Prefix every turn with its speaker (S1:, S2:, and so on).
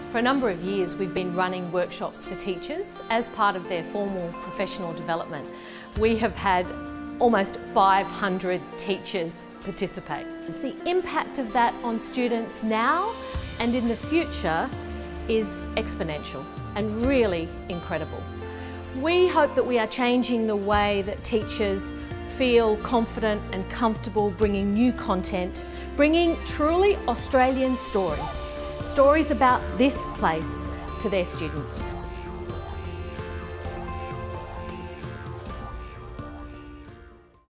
S1: For a number of years we've been running workshops for teachers as part of their formal professional development. We have had almost 500 teachers participate. The impact of that on students now and in the future is exponential and really incredible. We hope that we are changing the way that teachers feel confident and comfortable bringing new content, bringing truly Australian stories about this place to their students.